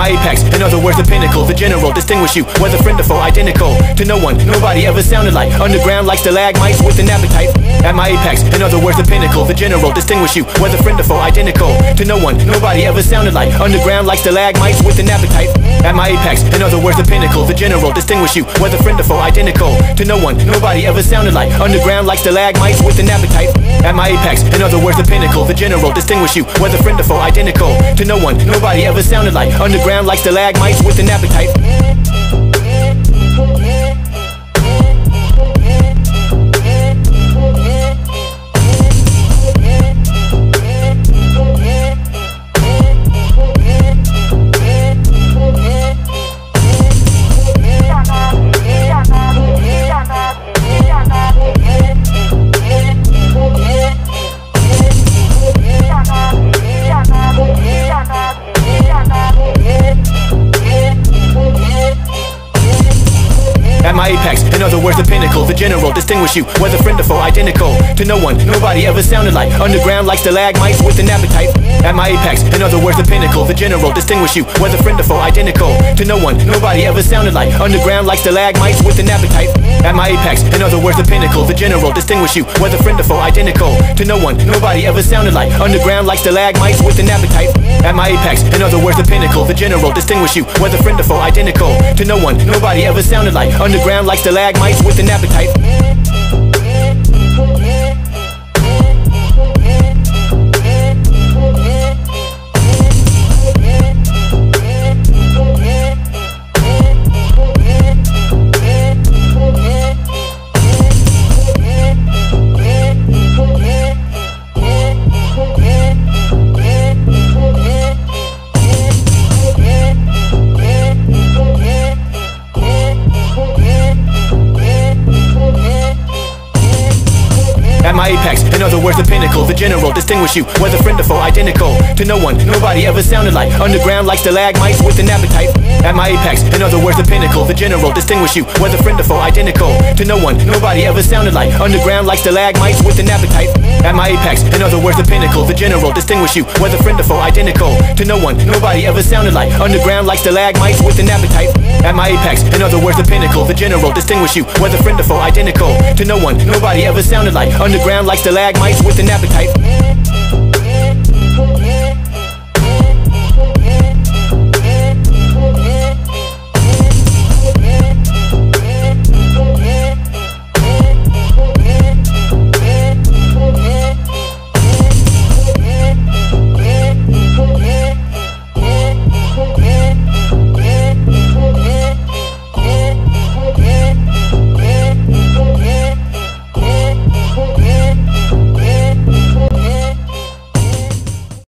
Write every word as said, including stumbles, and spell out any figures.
my apex, in other words the pinnacle, the general, distinguish you, whether friend or foe, identical to no one, nobody ever sounded like, underground like stalagmites with an appetite. At my apex, in other words the pinnacle, the general, distinguish you, whether friend or foe, identical to no one, nobody ever sounded like, underground like stalagmites with an appetite. At my apex, in other words the pinnacle, the general, distinguish you, whether friend or foe, identical to no one, nobody ever sounded like, underground like stalagmites with an appetite. At my apex, in other words the pinnacle, the general, distinguish you, whether friend or foe, identical to no one, nobody ever sounded like, underground like stalagmites with an appetite. At my apex, in other words the pinnacle, the general, distinguish you, whether friend or foe, identical to no one, nobody ever sounded like, underground like stalagmites with an appetite. At my apex, in other words the pinnacle, the general, distinguish you, whether friend or foe, identical to no one, nobody ever sounded like, underground like stalagmites with an appetite. At my apex, in other words the pinnacle, the general, distinguish you, whether friend or foe, identical to no one, nobody ever sounded like, underground like stalagmites with an appetite. At my apex, in other words the pinnacle, the general, distinguish you, whether friend or foe, identical to no one, nobody ever sounded like, underground like stalagmites with an appetite. At my apex, in other words the pinnacle, the general, distinguish you, whether friend or foe, identical to no one, nobody ever sounded like, underground like stalagmites with an appetite. At my apex, in other words the pinnacle, the general, distinguish you, whether friend or foe, identical to no one, nobody ever sounded like, underground like stalagmites with an appetite. At my apex, in other words the pinnacle, the general, distinguish you, whether friend or foe, identical to no one, nobody ever sounded like, underground like stalagmites with an appetite. At my apex, in other words the pinnacle, the general, distinguish you, whether friend or foe, identical to no one, nobody ever sounded like, underground like stalagmites with an appetite. Okay.